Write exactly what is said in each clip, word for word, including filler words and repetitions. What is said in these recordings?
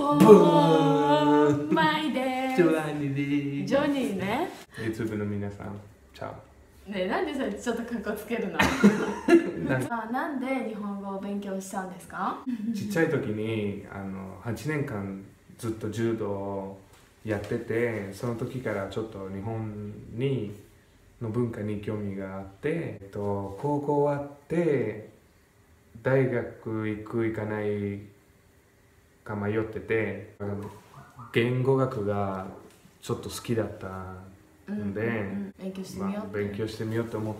ボーンマイです。 ジョニージョニーね。 YouTube の皆さん、チャオ。 ねえ、なんでそれちょっとかっこつけるのあ、なんで日本語を勉強したんですか？ ちっちゃい時にあのはちねんかんずっと柔道をやってて、その時からちょっと日本にの文化に興味があって、えっと、高校終わって大学行く行かないか迷ってて、言語学がちょっと好きだったので、 勉強してみようって、 まあ、勉強してみようと思って、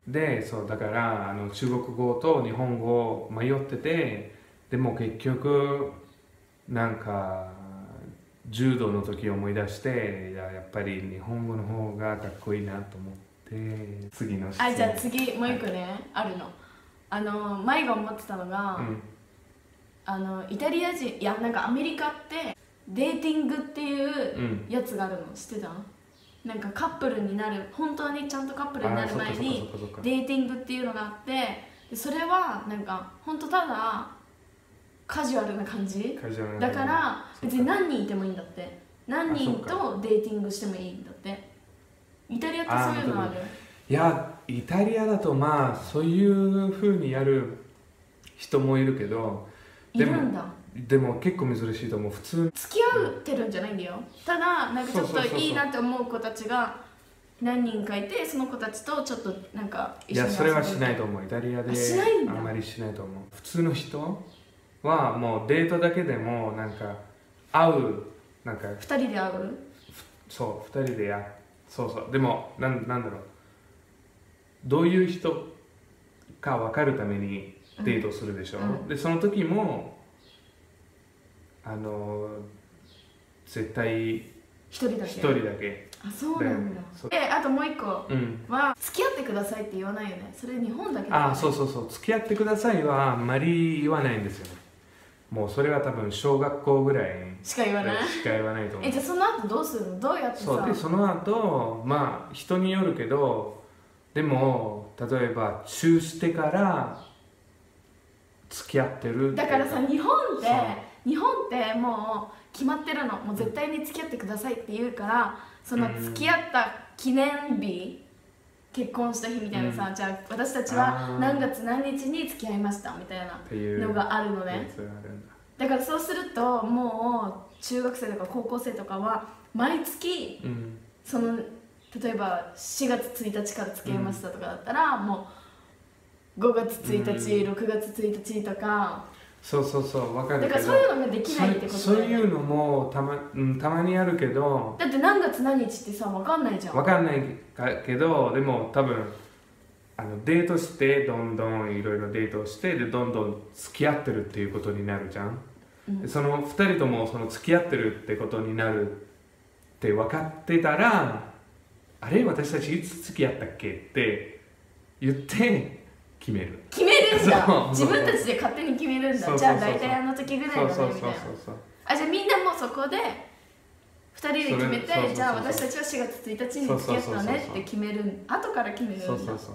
でそうだからあの中国語と日本語迷ってて、でも結局なんか柔道の時思い出して、いや、やっぱり日本語の方がかっこいいなと思って次の質問。 あ、じゃあ次もう一個ね、はい、あるの。あの前が思ってたのが、うん、あのイタリア人、いやなんかアメリカってデーティングっていうやつがあるの、うん、知ってた？なんかカップルになる、本当にちゃんとカップルになる前にデーティングっていうのがあって、でそれはなんか本当ただカジュアルな感じだから、別に何人いてもいいんだって。何人とデーティングしてもいいんだって。イタリアってそういうのある？ いや、イタリアだとまあそういうふうにやる人もいるけど、 いるんだ。 でも結構珍しいと思う。普通付き合ってるんじゃないんだよ。ただなんかちょっといいなって思う子たちが何人かいて、その子たちとちょっとなんか一緒に遊ぶ。いや、それはしないと思う。イタリアであんまりしないと思う。普通の人はもうデートだけでもなんか会う、なんかふたりで会う？ そう、ふたりでや、そうそう。でもなん、なんだろう、どういう人か分かるためにデートするでしょ、うん、でその時もあの絶対一人だけ一人だけ。 あ、そうなんだ。で、あともう一個は、うん、付き合ってくださいって言わないよね。それ日本だけだよね。 あ、そうそうそう、付き合ってくださいはあんまり言わないんですよね。もうそれは多分小学校ぐらいしか言わないしか言わないと思う。 え、じゃあその後どうするの？どうやってさ。 そうで、その後まあ人によるけど、でも例えばチューしてから付き合ってるって。 だからさ、日本って日本ってもう決まってるの。もう絶対に付き合ってくださいって言うから、その付き合った記念日、うん、結婚した日みたいなさ、うん、じゃあ私たちは何月何日に付き合いましたみたいなのがあるのね。だからそうするともう中学生とか高校生とかは毎月、うん、その例えばしがつついたちから付き合いましたとかだったら、うん、もうごがつついたち、うん、ろくがつついたちとか。 そうそうそう、分かるけど、 だからそういうのができないってことだよね。 そういうのもたま、うん、たまにあるけど、 だって何月何日ってさ、分かんないじゃん。 分かんないけど、でも多分あのデートしてどんどんいろいろデートしてでどんどん付き合ってるっていうことになるじゃん、うん、そのふたりともその付き合ってるってことになるって分かってたら、あれ私たちいつ付き合ったっけって言って決める。 決めるんだ。自分たちで勝手に決めるんだ。じゃあ大体あの時ぐらいだねみたいな。あ、じゃあみんなもそこでふたりで決めて、じゃあ私たちはしがつついたちに付き合ったねって決める。後から決めるんだ。 そうそうそうそう。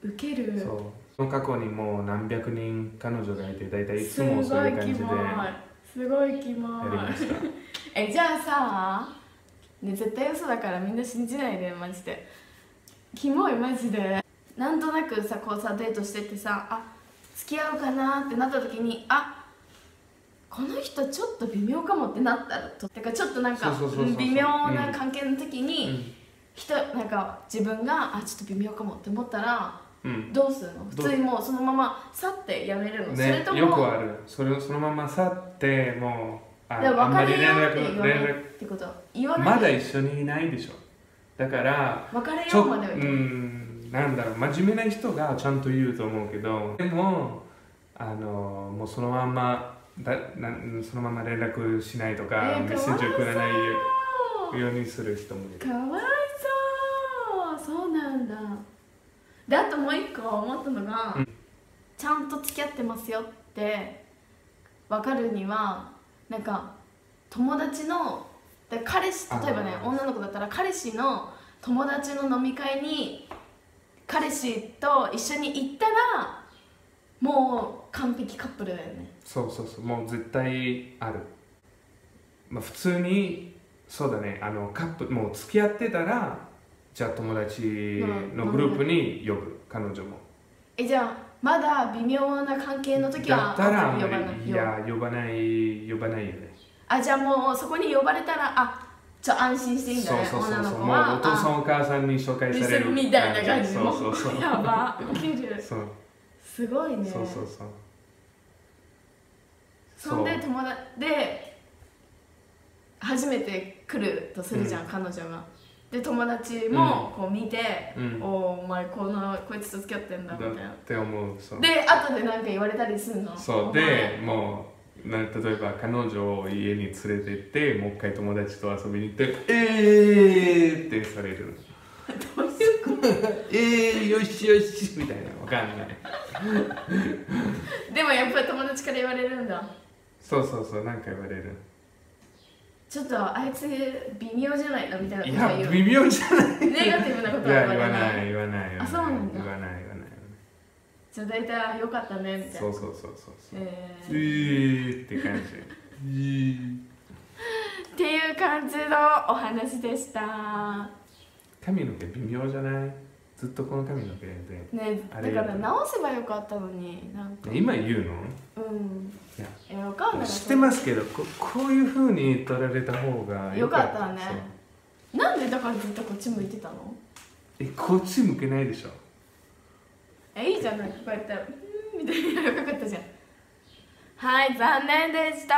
ウケる。 そう。その過去にもう何百人彼女がいて、大体いつもそういう感じで。 すごいキモい。やりました。え、じゃあさ、ね、絶対嘘だからみんな信じないでマジで。キモいマジで。なんとなくさ、こうさデートしててさ、あ、付き合うかなってなった時に、あ、この人ちょっと微妙かもってなったらと、だからちょっとなんか微妙な関係の時に、うん、人なんか自分があちょっと微妙かもって思ったら、うん、どうするの？普通にもうそのまま去ってやめるの？ね、それともよくある。それをそのまま去ってもうあ別れようって言わないってこと？言わない。 まだ一緒にいないでしょ。だから別れようまでは言う。 なんだろう、真面目な人がちゃんと言うと思うけど、でもあのもうそのままだなそのまま連絡しないとか、えー、メッセージを送らないようにする人もいる。 かわいそう。そうなんだ。で、あともう一個思ったのが、うん、ちゃんと付き合ってますよって分かるには、なんか友達の彼氏、例えばね、女の子だったら彼氏の友達の飲み会に彼氏と一緒に行ったらもう完璧カップルだよね。 そうそうそう、もう絶対ある。 まあ、普通にそうだね、あのカップもう付き合ってたらじゃあ友達のグループに呼ぶ、彼女も。 え、じゃあまだ微妙な関係の時だはったらあんま呼ばない。 り、いや呼ばない呼ばないよね。 あ、じゃあもうそこに呼ばれたら、あ、ちょっと安心していいんだね。 そうそうそうそう、 女の子はもうお父さんお母さんに紹介されるみたいな感じ。 そうそうそう、 やば、ウケる。 そうすごいね。 そうそうそう。 そんで友達で初めて来るとするじゃん、うん、彼女が。で友達もこう見て、うん、おお前このこいつと付き合ってんだみたいなって思う。そうで後で何か言われたりするの。 そうでもうな、例えば彼女を家に連れてって、もう一回友達と遊びに行って「えー!」ってされる。 どういうこと？ えーよしよしみたいな、わかんない。 でもやっぱり友達から言われるんだ。 そうそうそう、なんか言われる。 ちょっとあいつ微妙じゃないのみたいなことは言う。いや微妙じゃない。 ネガティブなことは言わない。 ない言わない言わない。 あ、そうなんだ。 言わない言わない。 じゃあ大体良かったねみたいな。 そうそうそうそうそう。 えー、えーって感じ。えー、 っていう感じのお話でした。 髪の毛微妙じゃない？ずっとこの髪の毛で。 ね、だから直せばよかったのに、なんか。 今言うの？ うん。 いや、 え、わかんない。 知ってますけど、ここういう風に取られた方がよかったね。なんでだからずっとこっち向いてたの？ え、こっち向けないでしょ。 え、いいじゃない、こうやってうんみたいにやらなかったじゃん。はい、残念でした。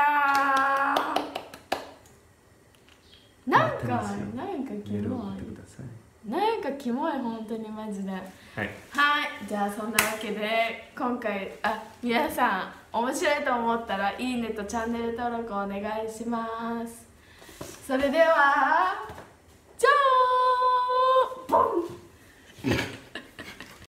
なんか、なんかキモい。なんかキモい、本当にマジで。はい、はい、じゃあそんなわけで今回、あ、皆さん面白いと思ったらいいねとチャンネル登録お願いします。それでは